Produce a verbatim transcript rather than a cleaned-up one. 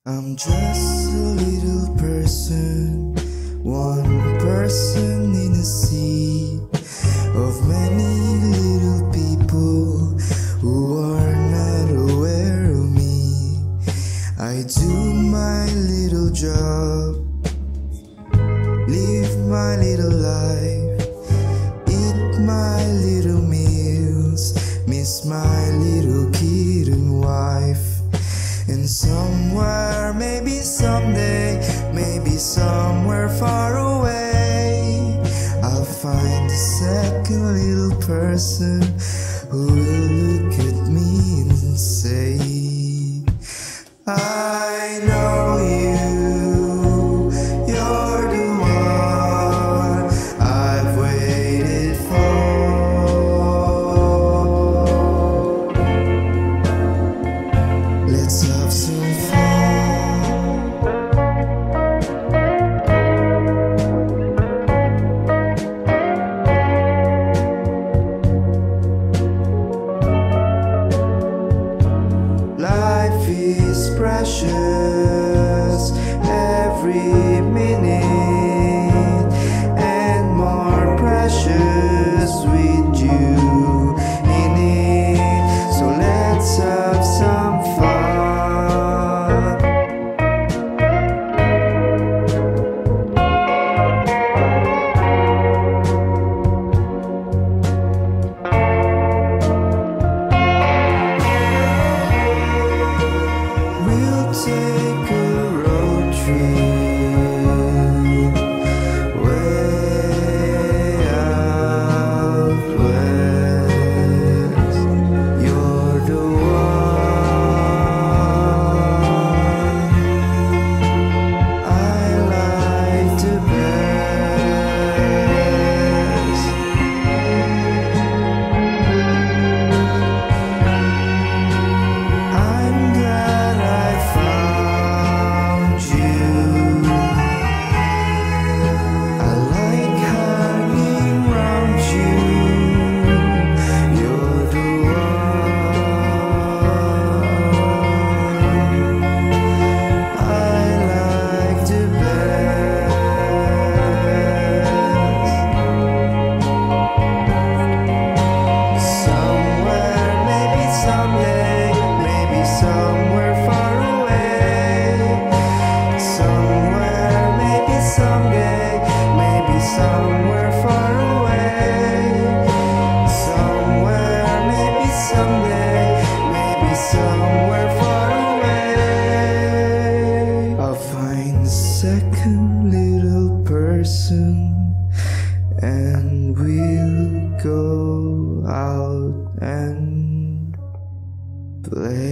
I'm just a little person, one person in a sea of many little people who are not aware of me. I do my little job, live my little life, eat my little meals, miss my little kid and wife. And somewhere, maybe someday, maybe somewhere far away, I'll find a second little person who will look at me and say, I know you, you're the one I've waited for. Let's have some fun. Life is precious, every minute, and more precious with you in it. So let's have some fun. We'll take a road trip way out west. You're the one I like the best. I'm glad I found you. I like hanging round you. You're the one I like the best. Somewhere, maybe someday, maybe somewhere far away. Somewhere, maybe someday, maybe somewhere far away. Somewhere, maybe someday, maybe somewhere far away, I'll find a second little person and we'll go out and play.